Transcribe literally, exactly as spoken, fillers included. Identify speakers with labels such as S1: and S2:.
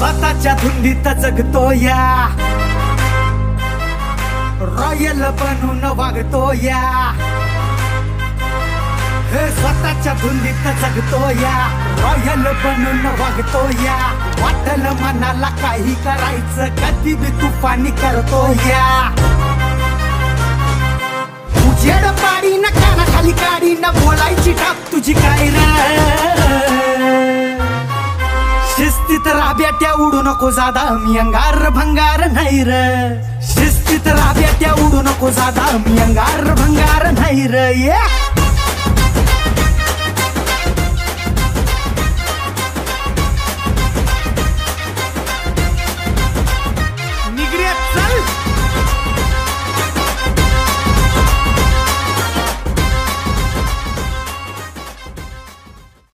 S1: स्वतःच्या धुंदीत जगतो या, रॉयल बनून वागतो या, हे स्वतःच्या धुंदीत जगतो या, रॉयल बनून वागतो या. वाटल मनाला काही करायचं कधी बी तुफानी करतो या. उजेड पाडी न काना खाली काढी न बोलायची टाप तुझी काय रे. शिस्तीत राब्याट्या उडू नको जादा मी अंगार भंगार नाही र. शिस्तीत राब्याट्या उडू नको जादा मी अंगार भंगार नाही र.